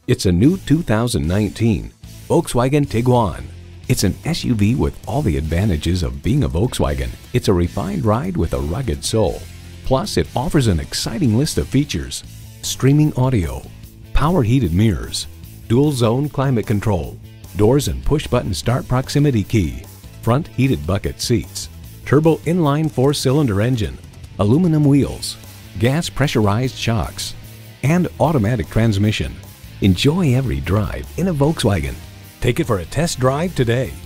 It's a new 2019 Volkswagen Tiguan. It's an SUV with all the advantages of being a Volkswagen. It's a refined ride with a rugged soul. Plus, it offers an exciting list of features: streaming audio, power heated mirrors, dual zone climate control, doors and push button start proximity key, front heated bucket seats, turbo inline 4-cylinder engine, aluminum wheels, gas pressurized shocks, and automatic transmission. Enjoy every drive in a Volkswagen. Take it for a test drive today.